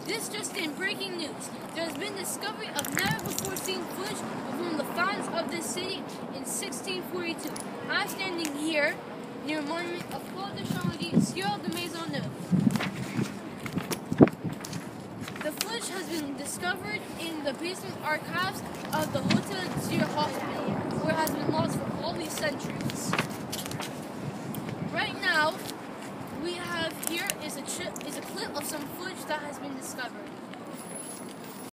This just in, breaking news. There has been discovery of never before seen footage of one of the founders of this city in 1642. I'm standing here near a monument of Claude de Champollion, Sieur de Maisonneuve. The footage has been discovered in the basement archives of the Hotel Dieu Hospital, where it has been lost for all these centuries. Right now, we have here is a clip of some footage that has been discovered.